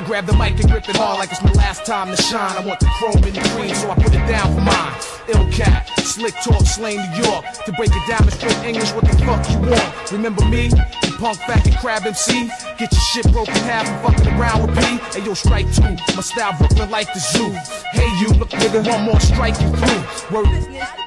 grab the mic and grip it hard like it's my last time to shine. I want the chrome and the green, so I put it down for mine. Ill cat, slick talk, slang New York. To break it down in straight English, what the fuck you want? Remember me? You punk fat and crab MC? Get your shit broken half and fucking around with me. Hey yo, strike two, my style Brooklyn like the zoo. Hey you, look nigga, one more strike you through. Word.